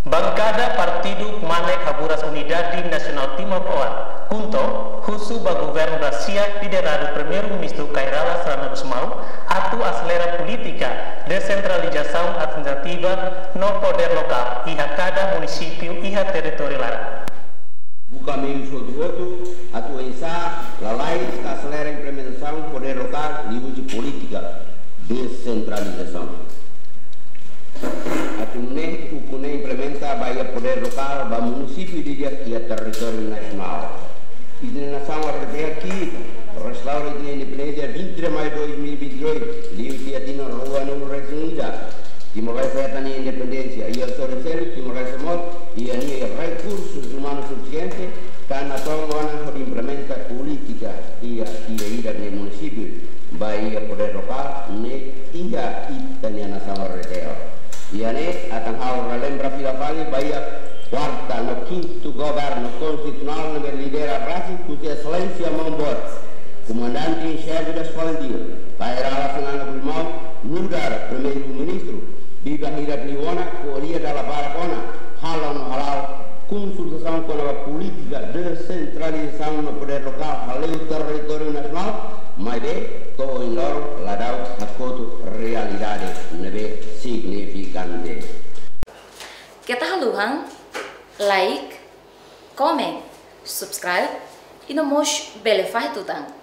Bancada Partido Manek Haburas Unidade Nacional Timor-Oeste, junto, Husu Governo Brasil liderado Primeiro-Ministro Kairala Serrano Gusmão, atu acelera política, descentralização administrativa no poder local e a cada município e a território lá. O caminho do voto, atu ensá, lalai, acelera a implementação do poder local e uso política, descentralização. Atunne ukune implementa baia poder local ba município de dia e território nacional. Ini nação europea aqui, restaura de independência 23 de maio de 2022, livre dia de rua no Reino Unido. Timor-Leste é a independência e a Sorocelo, Timor-Leste e a recursos humanos suficientes para a toma de implementa política e a ida do município baia poder local ne ia itania nação europea. E aí, a Tanhau lembra Filafali, Bahia, quarta no quinto governo constitucional, na lidera Brasil, com sua excelência Mambor, comandante em chefe da escola de dia, Kairala Serrano Gusmão, mudar primeiro-ministro, Biba Hira Gliona, Coria da Baracona, halal no halal, consultação com a política de descentralização no poder local, halal território nacional, mas todo em loro, ladau, acordo, realidade, nebe significante. Kita haluhang, like, comment, subscribe, e no mos belefai tutang.